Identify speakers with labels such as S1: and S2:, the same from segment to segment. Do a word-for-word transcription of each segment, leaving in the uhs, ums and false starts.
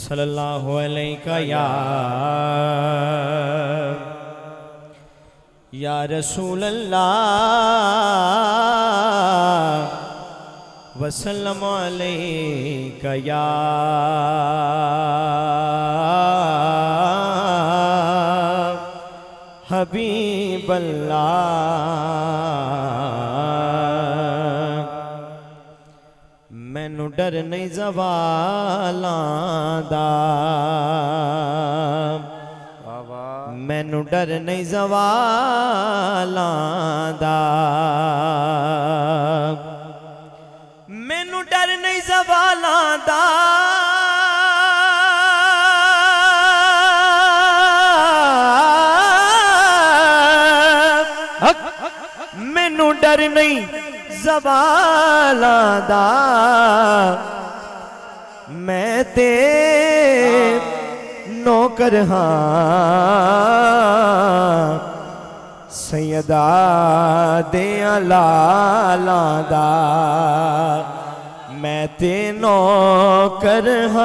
S1: सल्लल्लाहु अलैका या या रसूल अल्लाह वसल्लम अलैका या हबीब अल्लाह। मैनू डर नहीं ज़वालां दा, मैनू डर नहीं ज़वालां दा, मैनू डर नहीं ज़वालां दा, मैनू डर नहीं ज़वालां दा, मैं ते नौकर हाँ सैयदा दियां लालां दा, मैं ते नौकर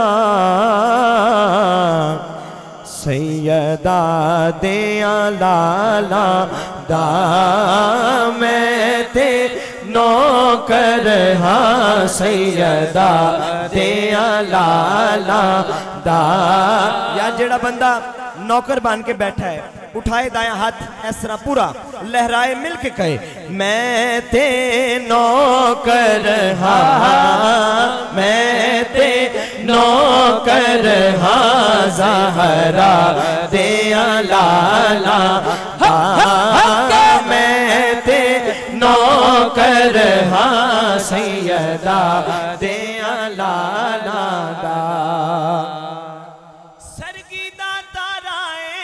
S1: हाँ सैयदा दियां लालां दा, मैं ते नौकर हाँ सैयदा दियां लालां दा। यार जेड़ा बंदा नौकर बन के बैठा है उठाए दाया हाथ इस तरह पूरा लहराए मिल के कहे मैं ते नौकर हाँ, मैं ते नौकर हाँ ज़हरा दियां लालां दा, मैं ते नौकर हाँ सैयदा दियां लालां दा। सरगी दा तारा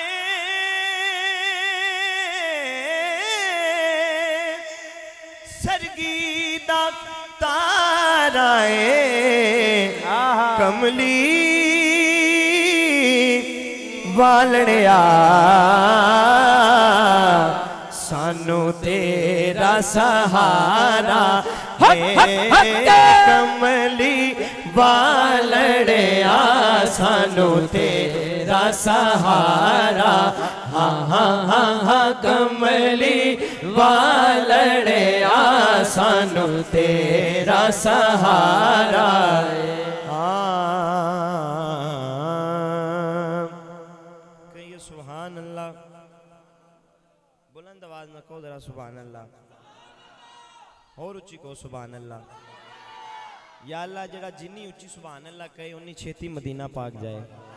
S1: सरगी दा तारा कमली वालड़िया सानू तेरा सहारा कमली वालड़िया सानू तेरा सहारा, हाँ हाँ हाँ हाँ कमली वालड़िया सानू तेरा सहारा। कहिए सुभान अल्लाह, बुलंद आवाज में कहो जरा सुभान अल्लाह, और उच्ची कहो सुभान अल्लाह। या अल्लाह जरा जिन्नी उच्ची सुभान अल्लाह कहे उन्नी छेती मदीना पाक जाए।